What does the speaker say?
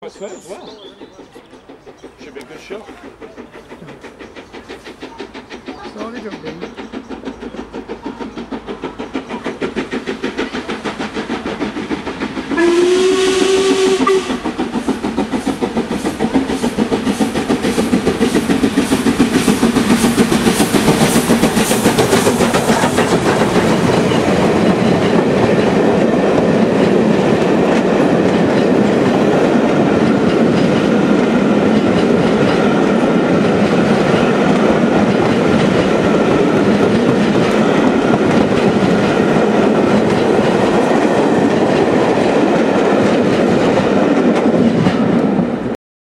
Nice foot as well. Should be a good shot. Slowly jumping.